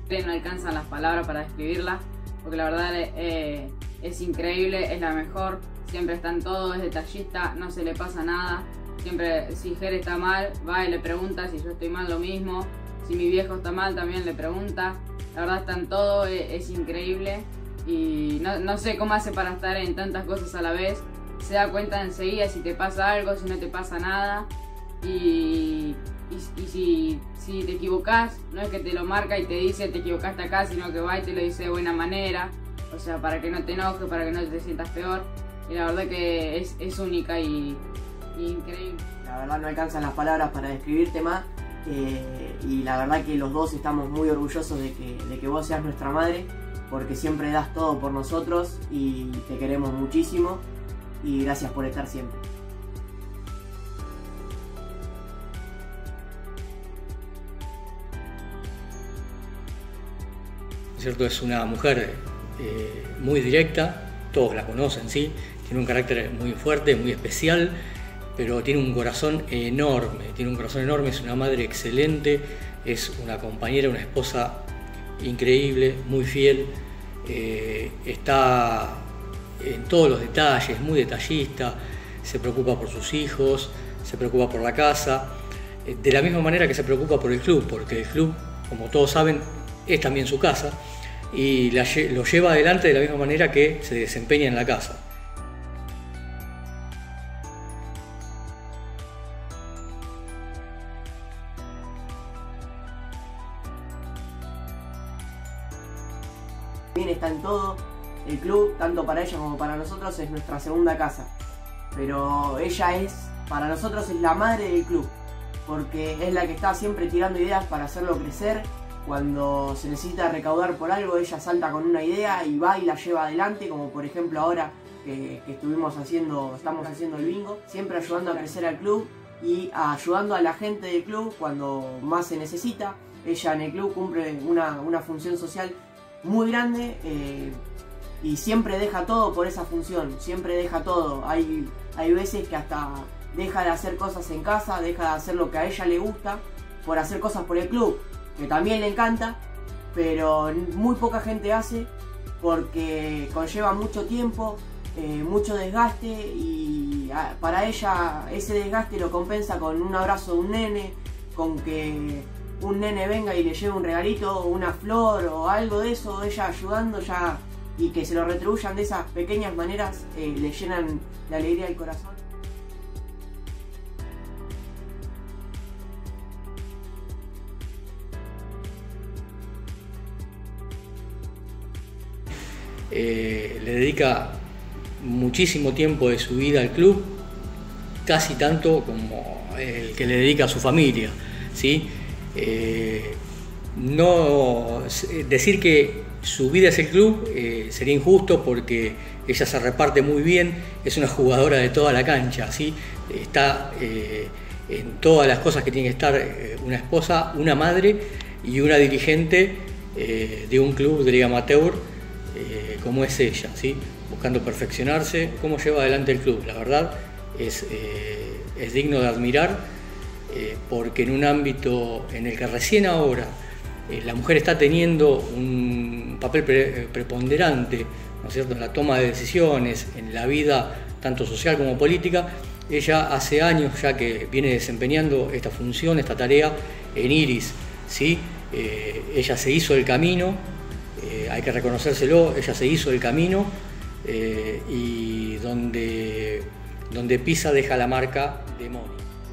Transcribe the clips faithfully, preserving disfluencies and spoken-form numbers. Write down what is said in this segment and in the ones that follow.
No alcanzan las palabras para describirla, porque la verdad eh, es increíble, es la mejor, siempre está en todo, es detallista, no se le pasa nada, siempre si Jere está mal, va y le pregunta, si yo estoy mal lo mismo, si mi viejo está mal también le pregunta, la verdad está en todo, es, es increíble y no, no sé cómo hace para estar en tantas cosas a la vez, se da cuenta enseguida si te pasa algo, si no te pasa nada y... Y, y si, si te equivocás, no es que te lo marca y te dice te equivocaste acá, sino que va y te lo dice de buena manera, o sea, para que no te enojes, para que no te sientas peor. Y la verdad que es, es única y, y increíble. La verdad no alcanzan las palabras para describirte más, eh, y la verdad que los dos estamos muy orgullosos de que, de que vos seas nuestra madre, porque siempre das todo por nosotros y te queremos muchísimo y gracias por estar siempre. ¿Cierto? Es una mujer eh, muy directa, todos la conocen, ¿sí? Tiene un carácter muy fuerte, muy especial, pero tiene un corazón enorme, tiene un corazón enorme, es una madre excelente, es una compañera, una esposa increíble, muy fiel, eh, está en todos los detalles, muy detallista, se preocupa por sus hijos, se preocupa por la casa, eh, de la misma manera que se preocupa por el club, porque el club, como todos saben, es también su casa y la, lo lleva adelante de la misma manera que se desempeña en la casa. Bien, está en todo, el club, tanto para ella como para nosotros, es nuestra segunda casa, pero ella es, para nosotros es la madre del club, porque es la que está siempre tirando ideas para hacerlo crecer. Cuando se necesita recaudar por algo, ella salta con una idea y va y la lleva adelante, como por ejemplo ahora que, que estuvimos haciendo, estamos haciendo el bingo, siempre ayudando a crecer al club y ayudando a la gente del club cuando más se necesita. Ella en el club cumple una, una función social muy grande, eh, y siempre deja todo por esa función, siempre deja todo. Hay, hay veces que hasta deja de hacer cosas en casa, deja de hacer lo que a ella le gusta por hacer cosas por el club, que también le encanta, pero muy poca gente hace porque conlleva mucho tiempo, eh, mucho desgaste, y a, para ella ese desgaste lo compensa con un abrazo de un nene, con que un nene venga y le lleve un regalito, una flor o algo de eso, ella ayudando ya, y que se lo retribuyan de esas pequeñas maneras, eh, le llenan de alegría el corazón. Eh, le dedica muchísimo tiempo de su vida al club, casi tanto como el que le dedica a su familia, ¿sí? Eh, no, decir que su vida es el club eh, sería injusto, porque ella se reparte muy bien, es una jugadora de toda la cancha, ¿sí? Está eh, en todas las cosas que tiene que estar eh, una esposa, una madre y una dirigente eh, de un club de liga amateur, Eh, como es ella, ¿sí? Buscando perfeccionarse, cómo lleva adelante el club. La verdad es, eh, es digno de admirar, eh, porque en un ámbito en el que recién ahora eh, la mujer está teniendo un papel pre preponderante, ¿no es cierto?, en la toma de decisiones, en la vida tanto social como política, ella hace años ya que viene desempeñando esta función, esta tarea en Iris, ¿sí? Eh, ella se hizo el camino. Eh, hay que reconocérselo, ella se hizo el camino, eh, y donde, donde pisa deja la marca de Moni.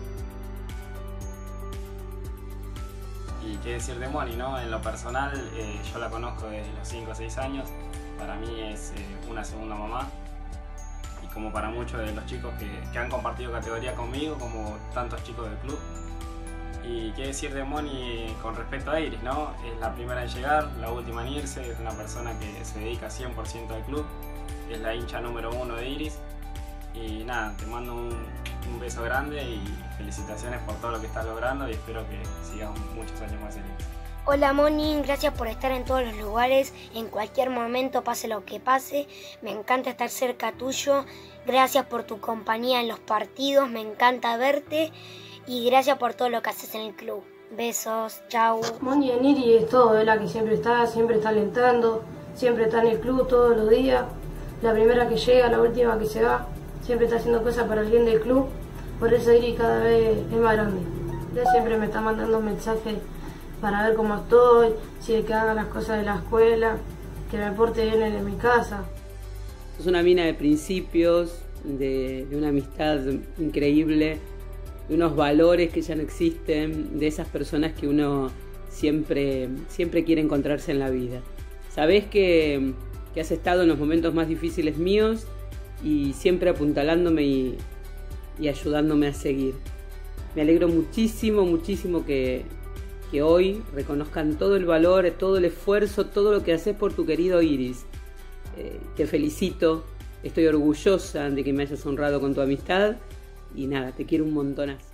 Y qué decir de Moni, ¿no? En lo personal, eh, yo la conozco desde los cinco o seis años, para mí es eh, una segunda mamá, y como para muchos de los chicos que, que han compartido categoría conmigo, como tantos chicos del club. Y qué decir de Moni con respecto a Iris, ¿no? Es la primera en llegar, la última en irse, es una persona que se dedica cien por ciento al club, es la hincha número uno de Iris. Y nada, te mando un, un beso grande y felicitaciones por todo lo que estás logrando, y espero que sigas muchos años más en Iris. Hola Moni, gracias por estar en todos los lugares, en cualquier momento, pase lo que pase. Me encanta estar cerca tuyo, gracias por tu compañía en los partidos, me encanta verte. Y gracias por todo lo que haces en el club. Besos, chau. Moni Niri es todo, es la que siempre está, siempre está alentando, siempre está en el club todos los días. La primera que llega, la última que se va, siempre está haciendo cosas para el bien del club. Por eso Iri cada vez es más grande. Ella siempre me está mandando mensajes para ver cómo estoy, si hay que haga las cosas de la escuela, que me porte bien en mi casa. Es una mina de principios, de, de una amistad increíble, de unos valores que ya no existen, de esas personas que uno siempre, siempre quiere encontrarse en la vida. Sabés que, que has estado en los momentos más difíciles míos y siempre apuntalándome y, y ayudándome a seguir. Me alegro muchísimo, muchísimo que, que hoy reconozcan todo el valor, todo el esfuerzo, todo lo que haces por tu querido Iris. Eh, te felicito, estoy orgullosa de que me hayas honrado con tu amistad y nada, te quiero un montonazo.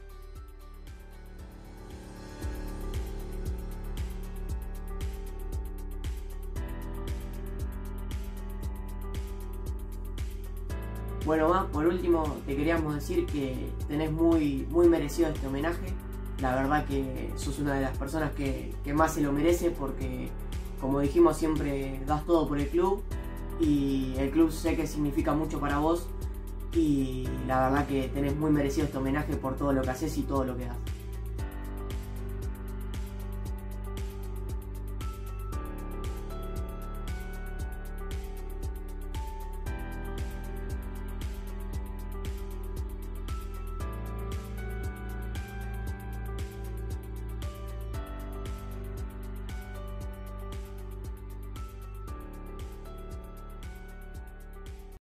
Bueno, más por último te queríamos decir que tenés muy, muy merecido este homenaje. La verdad que sos una de las personas que, que más se lo merece porque, como dijimos, siempre das todo por el club y el club sé que significa mucho para vos y la verdad que tenés muy merecido este homenaje por todo lo que haces y todo lo que das.